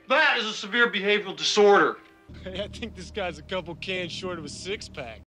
That is a severe behavioral disorder. Hey, I think this guy's a couple cans short of a six-pack.